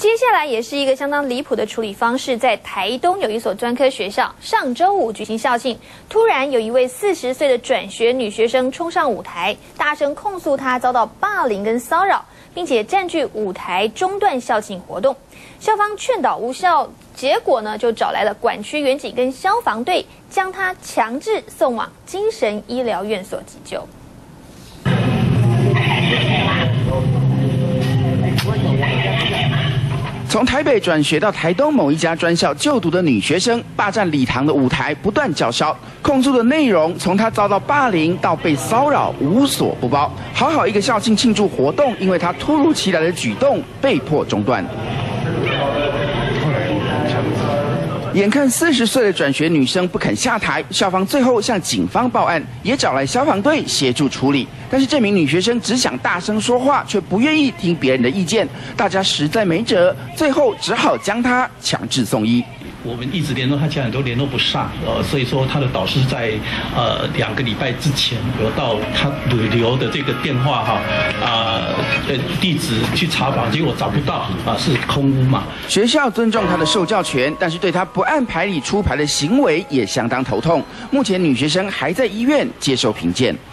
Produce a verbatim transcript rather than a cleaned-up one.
接下来也是一个相当离谱的处理方式，在台东有一所专科学校，上周五举行校庆，突然有一位四十岁的转学女学生冲上舞台，大声控诉她遭到霸凌跟骚扰，并且占据舞台中断校庆活动。校方劝导无效，结果呢就找来了管区员警跟消防队，将她强制送往精神医疗院所急救。 从台北转学到台东某一家专校就读的女学生，霸占礼堂的舞台，不断叫嚣，控诉的内容从她遭到霸凌到被骚扰，无所不包。好好一个校庆庆祝活动，因为她突如其来的举动被迫中断。 眼看四十岁的转学女生不肯下台，校方最后向警方报案，也找来消防队协助处理。但是这名女学生只想大声说话，却不愿意听别人的意见，大家实在没辙，最后只好将她强制送医。 我们一直联络他家人都联络不上，呃，所以说他的导师在呃两个礼拜之前有到他旅留的这个电话哈啊呃地址去查访，结果找不到啊，是空屋嘛。 学校尊重他的受教权，但是对他不按牌理出牌的行为也相当头痛。目前女学生还在医院接受评鉴。